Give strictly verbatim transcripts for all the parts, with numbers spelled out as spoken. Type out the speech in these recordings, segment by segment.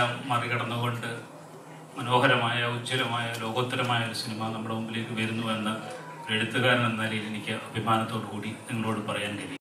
മറികടന്നുകൊണ്ട് മനോഹരമായ ഉജ്ജ്വലമായ ലോകോത്തരമായ ഒരു സിനിമ നമ്മുടെ മുമ്പിലേക്ക് വരുന്നുവെന്ന് ഒരു എഴുത്തുകാരൻ എന്ന നിലയിൽ എനിക്ക് അഭിമാനത്തോടു കൂടി നിങ്ങളോട് പറയാൻ കഴിയും.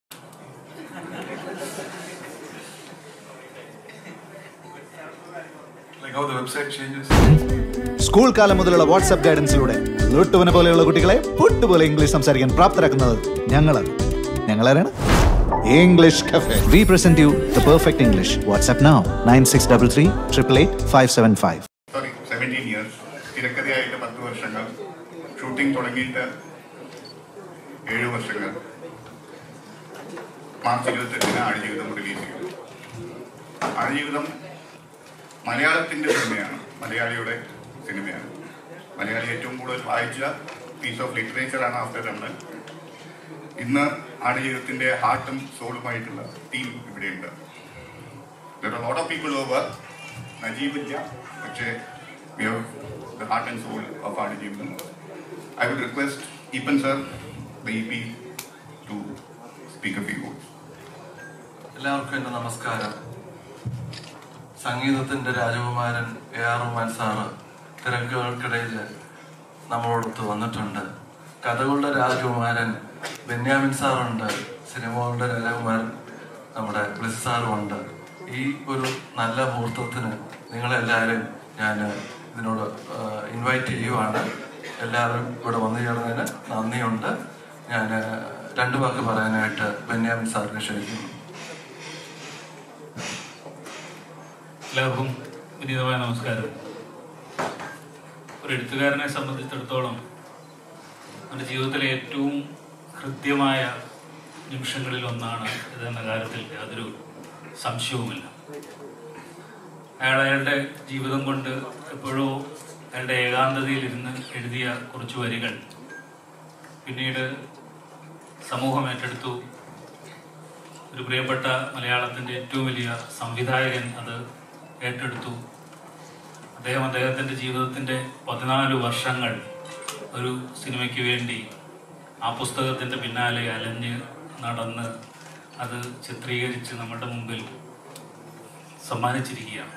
സ്കൂൾ കാലം മുതലുള്ള വാട്സ്ആപ്പ് ഗൈഡൻസിലൂടെ ലൂട്ടുവിനെ പോലെയുള്ള കുട്ടികളെ പുട്ടുപോലെ ഇംഗ്ലീഷ് സംസാരിക്കാൻ പ്രാപ്തരാക്കുന്നത് ഞങ്ങളാണ്. ഞങ്ങളാരാണ്? English Cafe. We present you the perfect English. WhatsApp now nine six three three eight eight five seven five. Sorry, seventeen years. തിരക്കഥയായിട്ട് പത്ത് വർഷങ്ങൾ, ഷൂട്ടിംഗ് തുടങ്ങിയിട്ട് ഏഴ് വർഷങ്ങൾ. മാർച്ച് ഇരുപത്തെട്ടിന് ആടുജീവിതം റിലീസ് ചെയ്തു. ആടുജീവിതം മലയാളത്തിൻ്റെ സിനിമയാണ്, മലയാളിയുടെ സിനിമയാണ്. മലയാളി ഏറ്റവും കൂടുതൽ വായിച്ച പീസ് ഓഫ് ലിറ്ററേച്ചറാണ് ആഫ്റ്റർ രമണൻ. ഇന്ന് ആടുജീവിതത്തിൻ്റെ ഹാർട്ടും സോളുമായിട്ടുള്ള ടീം ഇവിടെയുണ്ട്. There are a lot of people over. Najeeb ഇല്ല, പക്ഷേ we have the heart and soul of Aadujeevitham. I would request Eepan sir, the E P, to speak a few words. എല്ലാവർക്കും എൻ്റെ നമസ്കാരം. സംഗീതത്തിൻ്റെ രാജകുമാരൻ എ ആർ റഹ്മാൻ സാറ് തിരക്കുകൾക്കിടയിൽ നമ്മളോടൊത്ത് വന്നിട്ടുണ്ട്. കഥകളുടെ രാജകുമാരൻ ബെന്യാമിൻ സാറുണ്ട്, സിനിമകളുടെ രാജകുമാരൻ നമ്മുടെ ബ്ലിസ് സാറുമുണ്ട്. ഈ ഒരു നല്ല മുഹൂർത്തത്തിന് നിങ്ങളെല്ലാവരും ഞാൻ ഇതിനോട് ഇൻവൈറ്റ് ചെയ്യുവാണ്. എല്ലാവരും ഇവിടെ വന്നു ചേർന്നതിന് നന്ദിയുണ്ട്. ഞാൻ രണ്ട് വാക്ക് പറയാനായിട്ട് ബെന്യാമിൻ സാറിനെ ക്ഷണിക്കുന്നു. എല്ലാവർക്കും വിനീതമായ നമസ്കാരം. ഒരു എഴുത്തുകാരനെ സംബന്ധിച്ചിടത്തോളം നമ്മുടെ ജീവിതത്തിലെ ഏറ്റവും ഹൃദ്യമായ നിമിഷങ്ങളിൽ ഒന്നാണ് ഇതെന്ന കാര്യത്തിൽ യാതൊരു സംശയവുമില്ല. അയാൾ അയാളുടെ ജീവിതം കൊണ്ട് എപ്പോഴോ അയാളുടെ ഏകാന്തതയിലിരുന്ന് എഴുതിയ കുറച്ച് വരികൾ പിന്നീട് സമൂഹം ഏറ്റെടുത്തു. ഒരു പ്രിയപ്പെട്ട മലയാളത്തിൻ്റെ ഏറ്റവും വലിയ സംവിധായകൻ അത് ഏറ്റെടുത്തു. അദ്ദേഹം അദ്ദേഹത്തിൻ്റെ ജീവിതത്തിൻ്റെ പതിനാല് വർഷങ്ങൾ ഒരു സിനിമയ്ക്ക് വേണ്ടി ആ പുസ്തകത്തിൻ്റെ പിന്നാലെ അലഞ്ഞ് നടന്ന് അത് ചിത്രീകരിച്ച് നമ്മുടെ മുമ്പിൽ സമ്മാനിച്ചിരിക്കുകയാണ്.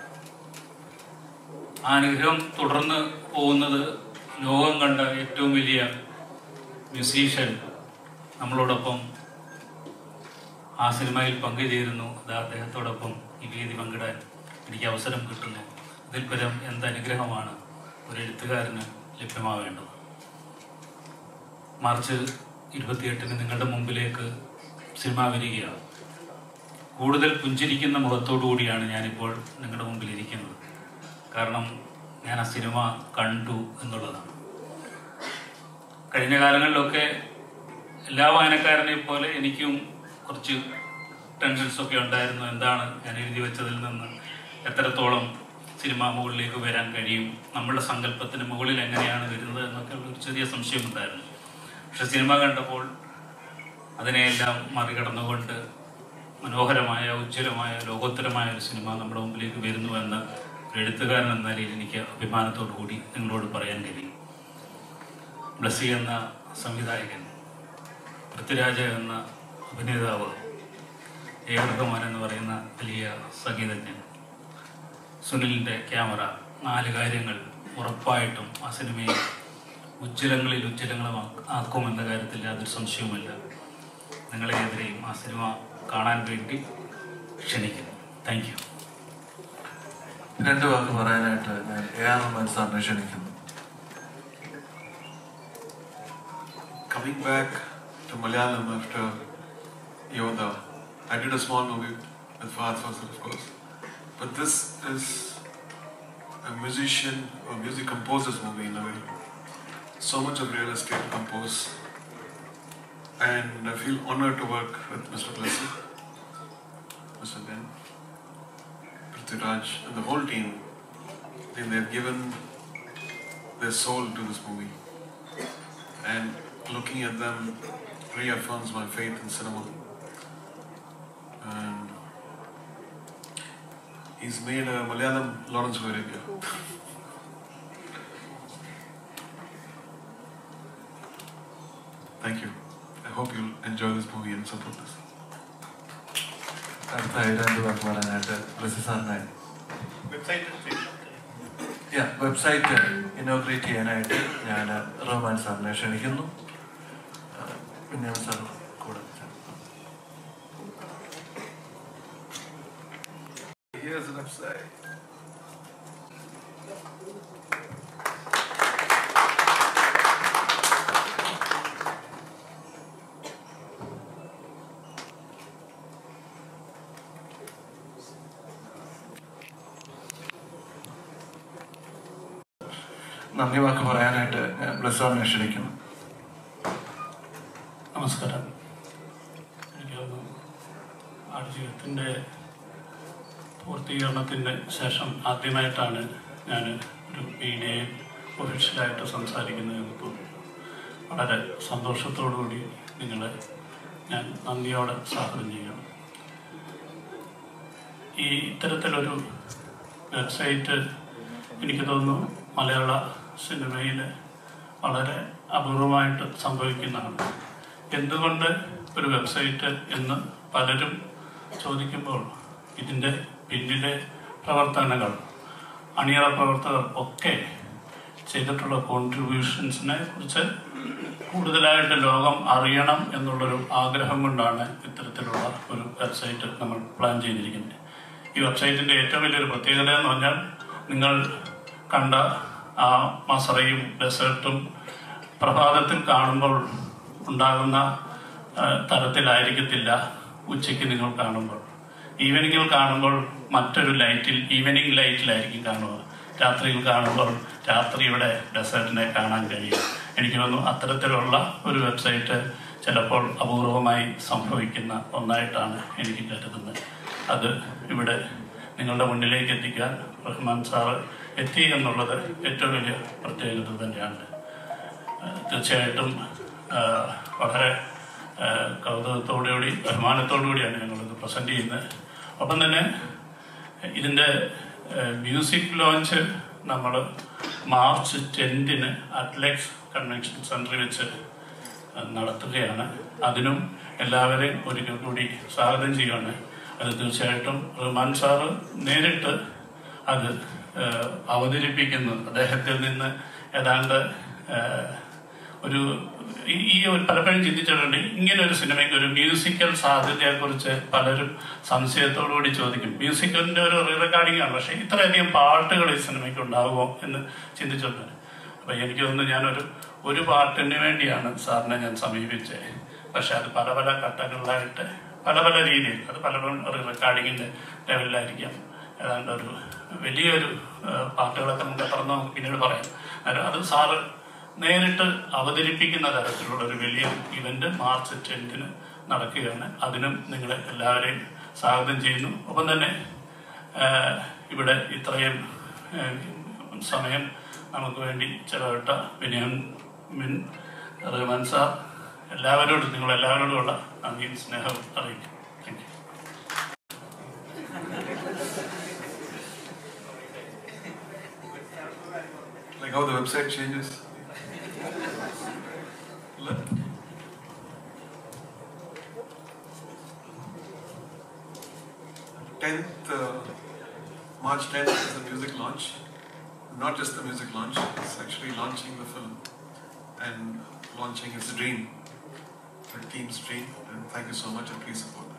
ആ അനുഗ്രഹം തുടർന്ന് പോകുന്നത് ലോകം കണ്ട ഏറ്റവും വലിയ മ്യൂസീഷ്യൻ നമ്മളോടൊപ്പം ആ സിനിമയിൽ പങ്കുചേരുന്നു. അത് അദ്ദേഹത്തോടൊപ്പം ഈ വേദി പങ്കിടാൻ എനിക്ക് അവസരം കിട്ടുന്നു. ഇതിൽ പരം എന്ത് അനുഗ്രഹമാണ് ഒരു എഴുത്തുകാരന് ലഭ്യമാവേണ്ടത്. മാർച്ച് ഇരുപത്തിയെട്ടിന് നിങ്ങളുടെ മുമ്പിലേക്ക് സിനിമ വരികയാണ്. കൂടുതൽ പുഞ്ചിരിക്കുന്ന മുഖത്തോടു കൂടിയാണ് ഞാനിപ്പോൾ നിങ്ങളുടെ മുമ്പിൽ ഇരിക്കുന്നത്. കാരണം ഞാൻ ആ സിനിമ കണ്ടു എന്നുള്ളതാണ്. കഴിഞ്ഞ കാലങ്ങളിലൊക്കെ എല്ലാ വായനക്കാരനെ പോലെ എനിക്കും കുറച്ച് ടെൻഷൻസൊക്കെ ഉണ്ടായിരുന്നു. എന്താണ് ഞാൻ എഴുതി വെച്ചതിൽ നിന്ന് എത്രത്തോളം സിനിമ മുകളിലേക്ക് വരാൻ കഴിയും, നമ്മളുടെ സങ്കല്പത്തിന് മുകളിൽ എങ്ങനെയാണ് വരുന്നത് എന്നൊക്കെ ഒരു ചെറിയ സംശയമുണ്ടായിരുന്നു. പക്ഷെ സിനിമ കണ്ടപ്പോൾ അതിനെയെല്ലാം മറികടന്നുകൊണ്ട് മനോഹരമായ ഉജ്ജ്വലമായ ലോകോത്തരമായ ഒരു സിനിമ നമ്മുടെ മുമ്പിലേക്ക് വരുന്നുവെന്ന് ഒരു എഴുത്തുകാരൻ എന്ന നിലയിൽ എനിക്ക് അഭിമാനത്തോടു കൂടി നിങ്ങളോട് പറയാൻ കഴിയും. ബ്ലസ്സി എന്ന സംവിധായകൻ, പൃഥ്വിരാജ് എന്ന അഭിനേതാവ്, എ ആർ റഹ്മാൻ എന്ന് പറയുന്ന വലിയ സംഗീതജ്ഞൻ, സുനിലിൻ്റെ ക്യാമറ, നാല് കാര്യങ്ങൾ ഉറപ്പായിട്ടും ആ സിനിമയെ ഉജ്ജ്വലങ്ങളിൽ ഉജ്ജ്വലങ്ങളും ആക്കുമെന്ന കാര്യത്തിൽ യാതൊരു സംശയവുമില്ല. നിങ്ങളെതിരെയും ആ സിനിമ കാണാൻ വേണ്ടി ക്ഷണിക്കുന്നു. Thank you. രണ്ട് വാക്ക് പറയാനായിട്ട് ഞാൻ എ ആർ റഹ്മാൻ സാറിനെ ക്ഷണിക്കുന്നു. Coming back to Malayalam after Yoda, I did a small movie with Fahad Fawcett, of course. But this is a musician or music composer's movie in a way. So much of real estate compose. And I feel honored to work with Mister Blessing, Mister Ben, Prithviraj, and the whole team. I think they've given their soul to this movie. And looking at them reaffirms my faith in cinema. And he's made a Malayalam Lawrence of Arabia. Thank you. I hope you'll enjoy this movie and support this. അടുത്തായി രണ്ട് വാക്ക് പറയാനായിട്ട് ബ്ലസ്സി സാറിനെ website website inaugurate ചെയ്യാനായിട്ട് ഞാൻ റഹ്മാൻ സാറിനെ ക്ഷണിക്കുന്നു. പിന്നെ സാർ കൂടെ Here's the website. നന്ദി വാക്ക് പറയാനായിട്ട് ഞാൻ ബ്ലസ്സാറിനെ ക്ഷണിക്കുന്നു. നമസ്കാരം. എനിക്ക് തോന്നുന്നു ആടുജീവിതത്തിൻ്റെ പൂർത്തീകരണത്തിന് ശേഷം ആദ്യമായിട്ടാണ് ഞാൻ ഒരു മീഡിയയിൽ ഒഫീഷ്യലായിട്ട് സംസാരിക്കുന്നത്. എനിക്ക് വളരെ സന്തോഷത്തോടുകൂടി നിങ്ങളെ ഞാൻ നന്ദിയോടെ സ്വാഗതം ചെയ്യണം. ഈ ഇത്തരത്തിലൊരു വെബ്സൈറ്റ് എനിക്ക് തോന്നുന്നു മലയാള സിനിമയിൽ വളരെ അപൂർവമായിട്ട് സംഭവിക്കുന്നതാണ്. എന്തുകൊണ്ട് ഒരു വെബ്സൈറ്റ് എന്ന് പലരും ചോദിക്കുമ്പോൾ ഇതിൻ്റെ പിന്നിലെ പ്രവർത്തനങ്ങൾ, അണിയറ പ്രവർത്തകർ ഒക്കെ ചെയ്തിട്ടുള്ള കോൺട്രിബ്യൂഷൻസിനെ കുറിച്ച് കൂടുതലായിട്ട് ലോകം അറിയണം എന്നുള്ളൊരു ആഗ്രഹം കൊണ്ടാണ് ഇത്തരത്തിലുള്ള ഒരു വെബ്സൈറ്റ് നമ്മൾ പ്ലാൻ ചെയ്തിരിക്കുന്നത്. ഈ വെബ്സൈറ്റിൻ്റെ ഏറ്റവും വലിയൊരു പ്രത്യേകത എന്ന് പറഞ്ഞാൽ നിങ്ങൾ കണ്ട ആ മസറയും ഡെസേർട്ടും പ്രഭാതത്തിൽ കാണുമ്പോൾ ഉണ്ടാകുന്ന തരത്തിലായിരിക്കത്തില്ല ഉച്ചയ്ക്ക് നിങ്ങൾ കാണുമ്പോൾ. ഈവനിങ്ങിൽ കാണുമ്പോൾ മറ്റൊരു ലൈറ്റിൽ, ഈവനിങ് ലൈറ്റിലായിരിക്കും കാണുക. രാത്രിയിൽ കാണുമ്പോൾ രാത്രിയുടെ ഡെസേർട്ടിനെ കാണാൻ കഴിയും. എനിക്ക് തോന്നുന്നു അത്തരത്തിലുള്ള ഒരു വെബ്സൈറ്റ് ചിലപ്പോൾ അപൂർവമായി സംഭവിക്കുന്ന ഒന്നായിട്ടാണ് എനിക്ക് കരുതുന്നത്. അത് ഇവിടെ നിങ്ങളുടെ മുന്നിലേക്ക് എത്തിക്കാൻ റഹ്മാൻ സാറ് എത്തി എന്നുള്ളത് ഏറ്റവും വലിയ പ്രത്യേകത തന്നെയാണ്. തീർച്ചയായിട്ടും വളരെ കൗതുകത്തോടുകൂടി ബഹുമാനത്തോടു കൂടിയാണ് ഞങ്ങളിത് പ്രസൻറ്റ് ചെയ്യുന്നത്. ഒപ്പം തന്നെ ഇതിൻ്റെ മ്യൂസിക് ലോഞ്ച് നമ്മൾ മാർച്ച് ടെൻത്തിന് അറ്റ്ലക്സ് കൺവെൻഷൻ സെൻറ്ററിൽ വെച്ച് നടത്തുകയാണ്. അതിനും എല്ലാവരെയും ഒരിക്കൽ കൂടി സ്വാഗതം ചെയ്യുകയാണ്. അത് തീർച്ചയായിട്ടും റഹ്മാൻ സാറ് നേരിട്ട് അത് അവതരിപ്പിക്കുന്നു. അദ്ദേഹത്തിൽ നിന്ന് ഏതാണ്ട് ഒരു ഈ ഒരു പലപ്പോഴും ചിന്തിച്ചിട്ടുണ്ട്, ഇങ്ങനെ ഒരു സിനിമയ്ക്ക് ഒരു മ്യൂസിക്കൽ സാധ്യതയെക്കുറിച്ച് പലരും സംശയത്തോടുകൂടി ചോദിക്കും. മ്യൂസിക്കലിൻ്റെ ഒരു റീ റെക്കോർഡിംഗ് ആണ്, പക്ഷേ ഇത്രയധികം പാട്ടുകൾ ഈ സിനിമയ്ക്ക് ഉണ്ടാകുമോ എന്ന് ചിന്തിച്ചിട്ടുണ്ട്. അപ്പം എനിക്ക് തോന്നുന്നു ഞാനൊരു ഒരു പാട്ടിന് വേണ്ടിയാണ് സാറിനെ ഞാൻ സമീപിച്ചത്. പക്ഷെ അത് പല പല ഘട്ടങ്ങളിലായിട്ട് പല പല രീതിയിൽ, അത് പലപ്പോഴും റീ റെക്കോർഡിങ്ങിൻ്റെ ലെവലിലായിരിക്കാം. ഏതാണ്ട് ഒരു വലിയൊരു പാട്ടുകളൊക്കെ നമുക്ക് തുറന്ന് നമുക്ക് പിന്നീട് പറയാം. അത് സാറ് നേരിട്ട് അവതരിപ്പിക്കുന്ന തരത്തിലുള്ള ഒരു വലിയ ഇവന്റ് മാർച്ച് ടെൻത്തിന് നടക്കുകയാണ്. അതിനും നിങ്ങളെ എല്ലാവരെയും സ്വാഗതം ചെയ്യുന്നു. ഒപ്പം തന്നെ ഇവിടെ ഇത്രയും സമയം നമുക്ക് വേണ്ടി ചെലവിട്ട ബെന്യാമിൻ റഹ്മാൻ സാർ, എല്ലാവരോടും നിങ്ങളെല്ലാവരോടുമുള്ള നന്ദിയും സ്നേഹവും അറിയിക്കും. Thank you. Like how the website changes. tenth, uh, March tenth is the music launch. Not just the music launch, it's actually launching the film and launching his dream, the team's dream. And thank you so much and please support.